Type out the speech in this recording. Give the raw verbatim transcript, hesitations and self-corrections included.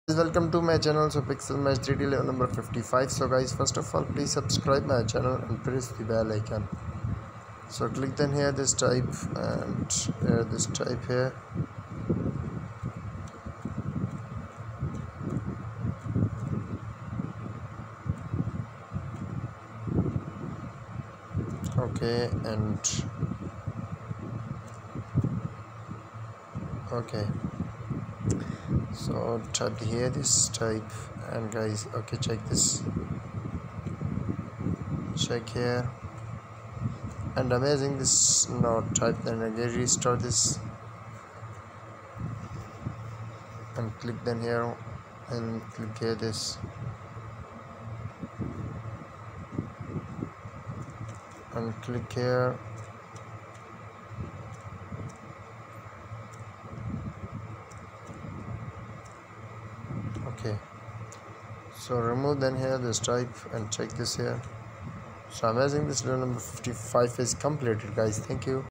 Welcome to my channel. So Pixel Match three D level number fifty-five. So guys, first of all, please subscribe my channel and press the bell icon. So click then here this type and here this type here. Okay, and okay, so type here this type, and guys, okay, check this, check here, and amazing this. Now type then again, restart this and click then here and click here this and click here. Okay, so remove then here this type and check this here. So amazing, this level number fifty-five is completed, guys. Thank you.